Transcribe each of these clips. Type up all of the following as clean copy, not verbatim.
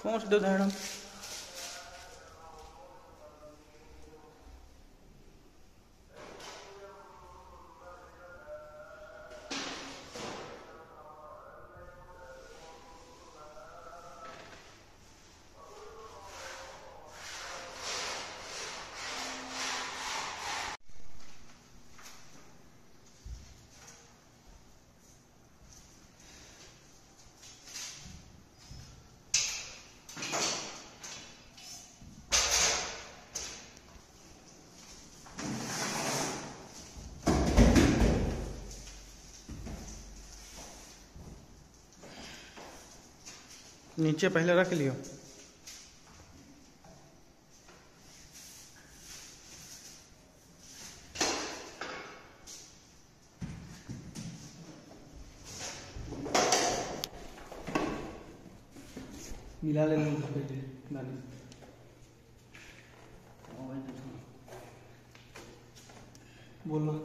सोच दो मैडम। नीचे पहले रख लियो। मिला ले बोलो।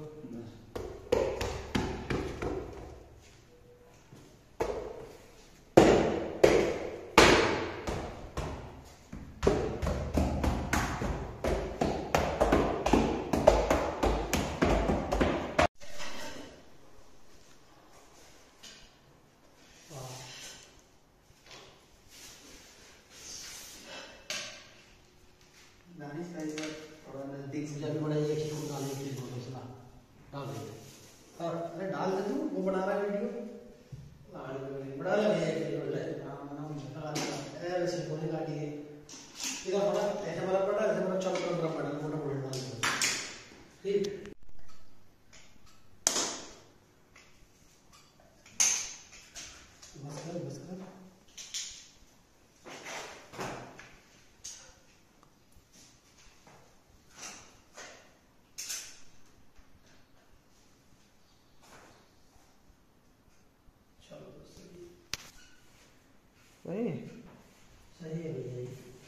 थोड़ा नजदीक से जाके बनाइए कि खुद डालने की बोलो सुना डाल दे और अरे डाल दे तू वो बना रहा है वीडियो बड़ा लगे है वैसे बोले काटी है इधर बड़ा ऐसे वाला पड़ा ऐसे बड़ा चौड़ा बड़ा पड़ा मोटा मोटा डाल ठीक बस कर सही सही है भैया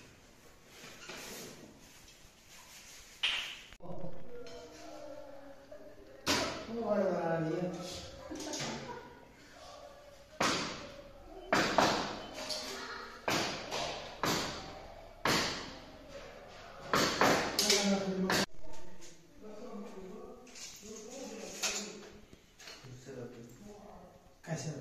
कैसे